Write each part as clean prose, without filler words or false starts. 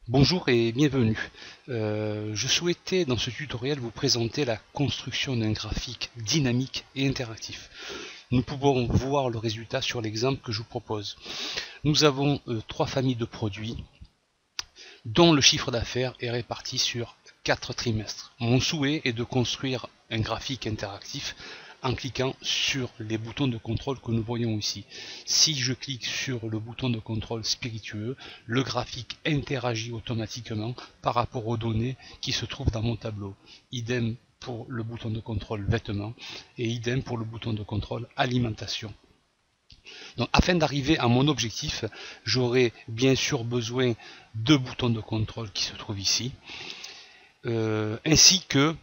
Bonjour et bienvenue. Je souhaitais dans ce tutoriel vous présenter la construction d'un graphique dynamique et interactif. Nous pouvons voir le résultat sur l'exemple que je vous propose. Nous avons trois familles de produits dont le chiffre d'affaires est réparti sur 4 trimestres. Mon souhait est de construire un graphique interactif en cliquant sur les boutons de contrôle que nous voyons ici. Si je clique sur le bouton de contrôle spiritueux, le graphique interagit automatiquement par rapport aux données qui se trouvent dans mon tableau. Idem pour le bouton de contrôle vêtements et idem pour le bouton de contrôle alimentation. Donc, afin d'arriver à mon objectif, j'aurai bien sûr besoin de boutons de contrôle qui se trouvent ici, ainsi que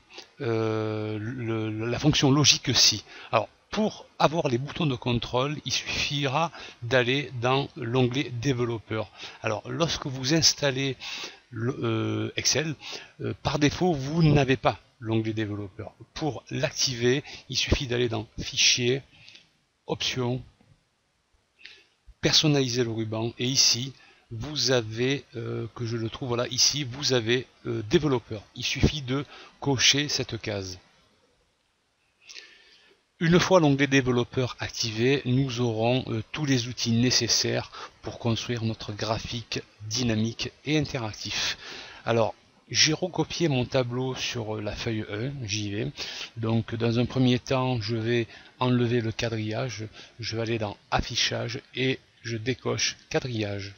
la fonction logique si. Alors, pour avoir les boutons de contrôle, il suffira d'aller dans l'onglet développeur. Alors, lorsque vous installez Excel, par défaut, vous n'avez pas l'onglet développeur. Pour l'activer, il suffit d'aller dans Fichier, Options, personnaliser le ruban, et ici vous avez que je le trouve, voilà, ici vous avez développeur. Il suffit de cocher cette case. Une fois l'onglet développeur activé, nous aurons tous les outils nécessaires pour construire notre graphique dynamique et interactif. Alors, j'ai recopié mon tableau sur la feuille 1, j'y vais. Donc dans un premier temps, je vais enlever le quadrillage, je vais aller dans Affichage et je décoche quadrillage.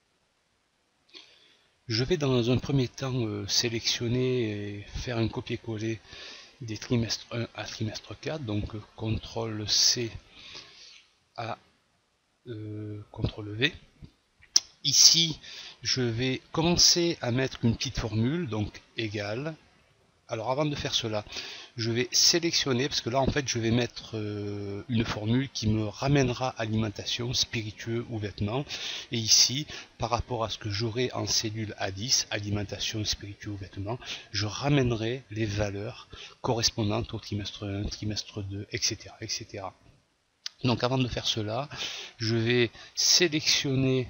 Je vais dans un premier temps sélectionner et faire un copier-coller des trimestres 1 à trimestre 4, donc CTRL C à CTRL V. Ici, je vais commencer à mettre une petite formule, donc égale. Alors avant de faire cela, je vais sélectionner, parce que là en fait je vais mettre une formule qui me ramènera alimentation, spiritueux ou vêtements. Et ici, par rapport à ce que j'aurai en cellule A10, alimentation, spiritueux ou vêtements, je ramènerai les valeurs correspondantes au trimestre 1, trimestre 2, etc. etc. Donc avant de faire cela, je vais sélectionner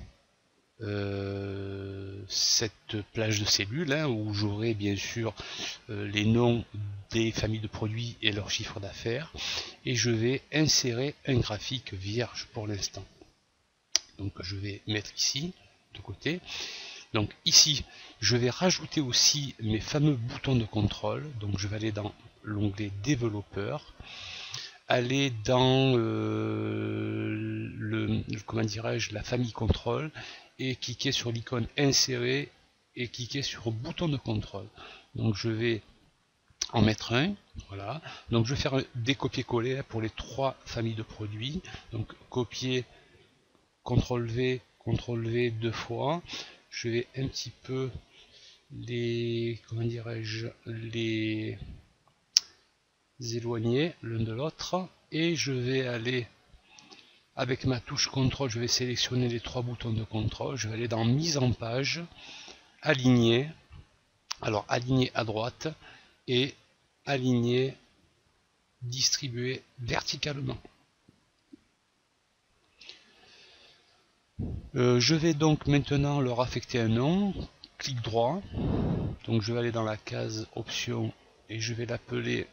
cette plage de cellules où j'aurai bien sûr les noms des familles de produits et leur chiffre d'affaires, et je vais insérer un graphique vierge pour l'instant. Donc je vais mettre ici de côté. Donc ici je vais rajouter aussi mes fameux boutons de contrôle. Donc je vais aller dans l'onglet développeur, aller dans comment dirais-je, la famille contrôle, et cliquer sur l'icône insérer et cliquer sur bouton de contrôle. Donc je vais en mettre un, voilà. Donc je vais faire des copier-coller pour les trois familles de produits. Donc copier, CTRL V deux fois. Je vais un petit peu les, comment dirais-je, les éloigner l'un de l'autre, et je vais aller avec ma touche CTRL, je vais sélectionner les trois boutons de contrôle, je vais aller dans mise en page, aligner, alors aligner à droite et aligner, distribuer verticalement. Je vais donc maintenant leur affecter un nom, clic droit, donc je vais aller dans la case options et je vais l'appeler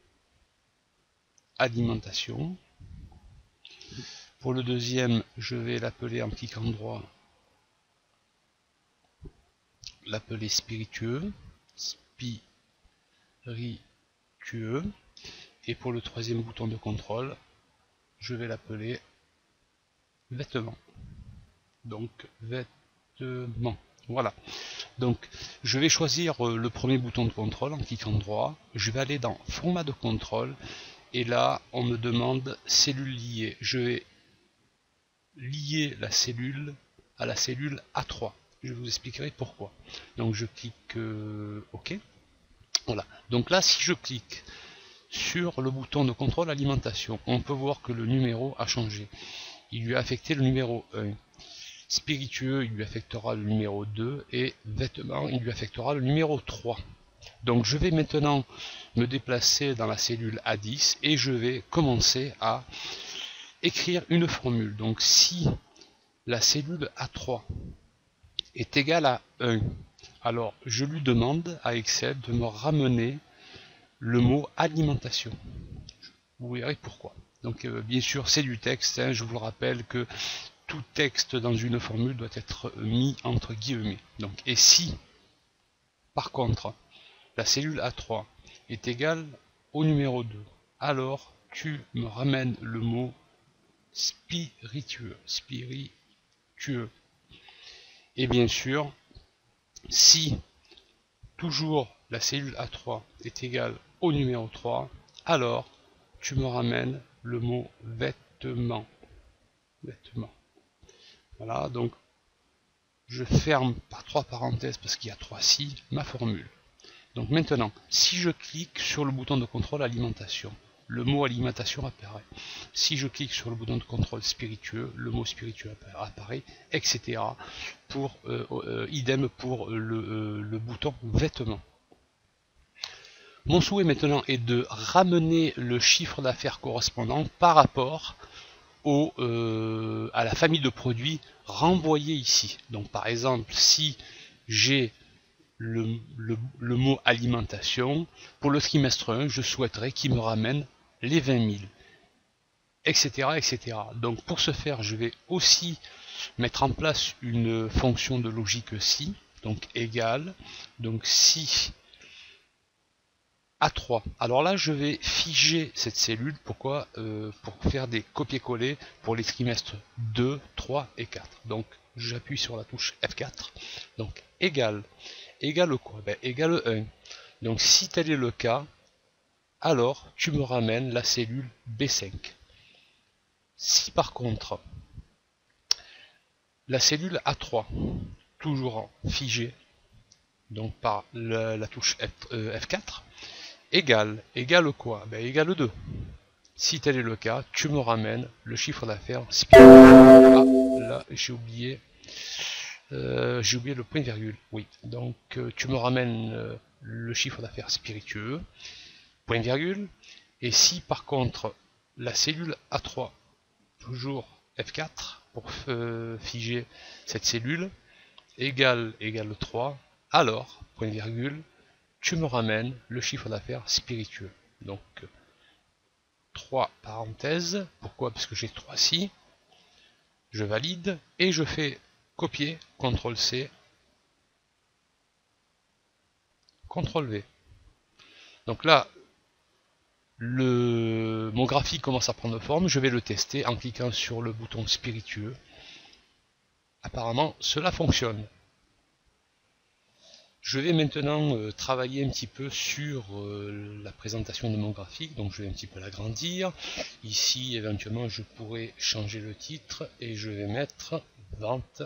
alimentation. Pour le deuxième, je vais l'appeler en cliquant droit, l'appeler spiritueux, et pour le troisième bouton de contrôle, je vais l'appeler vêtements. Donc vêtements. Voilà. Donc je vais choisir le premier bouton de contrôle en cliquant droit. Je vais aller dans format de contrôle et là on me demande cellule liée. Je vais lier la cellule à la cellule A3. Je vous expliquerai pourquoi. Donc je clique OK. Voilà. Donc là si je clique sur le bouton de contrôle alimentation, on peut voir que le numéro a changé. Il lui a affecté le numéro 1. Spiritueux, il lui affectera le numéro 2, et vêtements, il lui affectera le numéro 3. Donc je vais maintenant me déplacer dans la cellule A10 et je vais commencer à écrire une formule. Donc si la cellule A3 est égale à 1, Alors je lui demande à Excel de me ramener le mot alimentation. Vous verrez pourquoi. Donc bien sûr c'est du texte, hein, je vous le rappelle que tout texte dans une formule doit être mis entre guillemets. Donc, et si par contre la cellule A3 est égale au numéro 2, alors tu me ramènes le mot spiritueux. Et bien sûr, si toujours la cellule A3 est égale au numéro 3, alors tu me ramènes le mot vêtement. Voilà, donc je ferme par 3 parenthèses parce qu'il y a 3 si ma formule. Donc maintenant, si je clique sur le bouton de contrôle alimentation, le mot alimentation apparaît. Si je clique sur le bouton de contrôle spiritueux, le mot spiritueux apparaît, etc. Pour, idem pour le bouton vêtements. Mon souhait maintenant est de ramener le chiffre d'affaires correspondant par rapport à la famille de produits renvoyés ici. Donc par exemple, si j'ai le mot alimentation, pour le trimestre 1, je souhaiterais qu'il me ramène les 20 000, etc., etc. Donc pour ce faire, je vais aussi mettre en place une fonction de logique si, donc égale, donc si A3. Alors là, je vais figer cette cellule. Pourquoi pour faire des copier-coller pour les trimestres 2, 3 et 4. Donc j'appuie sur la touche F4. Donc égale. Égale quoi? Ben, égale 1. Donc si tel est le cas, alors tu me ramènes la cellule B5. Si par contre, la cellule A3, toujours figée, donc par la touche F4, égale quoi? Ben, égale 2. Si tel est le cas, tu me ramènes le chiffre d'affaires spiritueux. Ah, là, j'ai oublié le point virgule. Oui, donc tu me ramènes le chiffre d'affaires spiritueux, point virgule. Et si par contre la cellule A3, toujours F4 pour figer cette cellule, égale 3, alors, point virgule, tu me ramènes le chiffre d'affaires spiritueux. Donc 3 parenthèses. Pourquoi? Parce que j'ai 3 si. Je valide et je fais copier, CTRL C, CTRL V. Donc là, mon graphique commence à prendre forme. Je vais le tester en cliquant sur le bouton spiritueux. Apparemment, cela fonctionne. Je vais maintenant travailler un petit peu sur la présentation de mon graphique, donc je vais un petit peu l'agrandir. Ici, éventuellement, je pourrais changer le titre et je vais mettre vente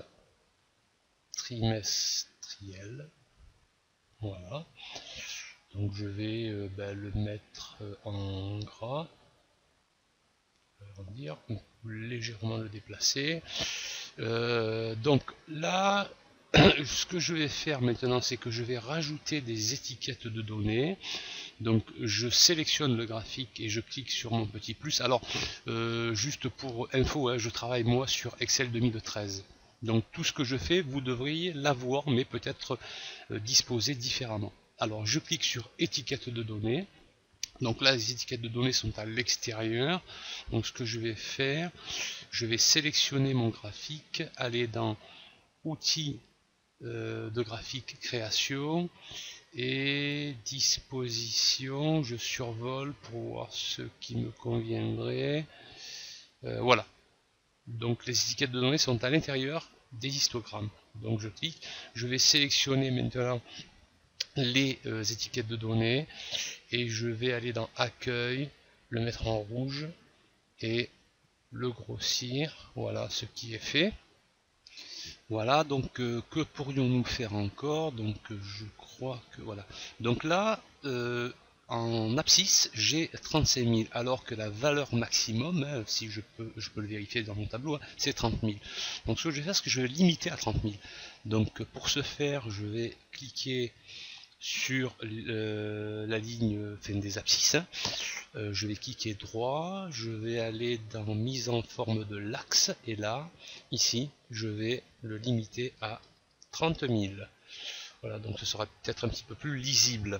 trimestrielle. Voilà. Donc je vais le mettre en gras, agrandir, légèrement le déplacer. Donc là, ce que je vais faire maintenant, c'est que je vais rajouter des étiquettes de données. Donc je sélectionne le graphique et je clique sur mon petit plus. Alors juste pour info, hein, je travaille moi sur Excel 2013. Donc tout ce que je fais, vous devriez l'avoir, mais peut-être disposé différemment. Alors je clique sur étiquette de données. Donc là, les étiquettes de données sont à l'extérieur. Donc ce que je vais faire, je vais sélectionner mon graphique, aller dans outils de graphique création et disposition. Je survole pour voir ce qui me conviendrait. Voilà. Donc les étiquettes de données sont à l'intérieur des histogrammes. Donc je clique. Je vais sélectionner maintenant les étiquettes de données et je vais aller dans accueil, le mettre en rouge et le grossir. Voilà ce qui est fait. Voilà, donc que pourrions-nous faire encore? Donc je crois que voilà. Donc là, en abscisse, j'ai 35 000, alors que la valeur maximum, hein, si je peux le vérifier dans mon tableau, hein, c'est 30 000. Donc ce que je vais faire, c'est que je vais limiter à 30 000. Donc pour ce faire, je vais cliquer sur la ligne des abscisses. Hein. Je vais cliquer droit, je vais aller dans mise en forme de l'axe, et là, ici, je vais le limiter à 30 000. Voilà, donc ce sera peut-être un petit peu plus lisible.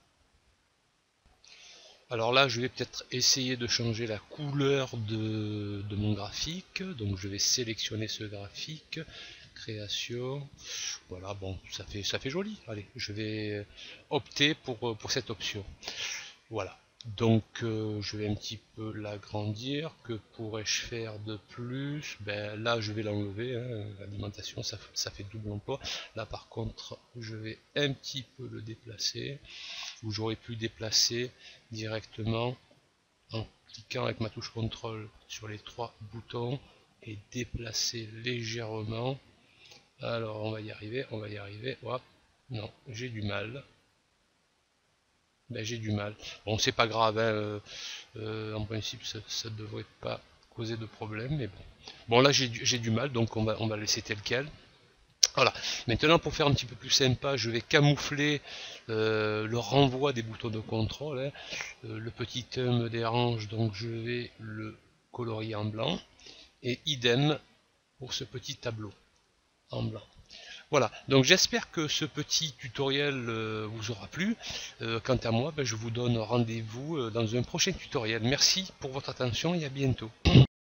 Alors là, je vais peut-être essayer de changer la couleur de mon graphique. Donc je vais sélectionner ce graphique, création. Voilà, bon, ça fait joli. Allez, je vais opter pour cette option. Voilà. Donc je vais un petit peu l'agrandir. Que pourrais-je faire de plus? Ben là je vais l'enlever, hein. L'alimentation ça fait double emploi. Là par contre je vais un petit peu le déplacer. Où j'aurais pu déplacer directement en cliquant avec ma touche contrôle sur les 3 boutons et déplacer légèrement. Alors on va y arriver, on va y arriver. Hop. Non, j'ai du mal. Ben, j'ai du mal. Bon, c'est pas grave, hein, en principe ça devrait pas causer de problème, mais bon. Bon, là j'ai du mal, donc on va laisser tel quel. Voilà. Maintenant, pour faire un petit peu plus sympa, je vais camoufler le renvoi des boutons de contrôle, hein. Le petit E me dérange, donc je vais le colorier en blanc. Et idem pour ce petit tableau en blanc. Voilà, donc j'espère que ce petit tutoriel vous aura plu. Quant à moi, ben, je vous donne rendez-vous dans un prochain tutoriel. Merci pour votre attention et à bientôt.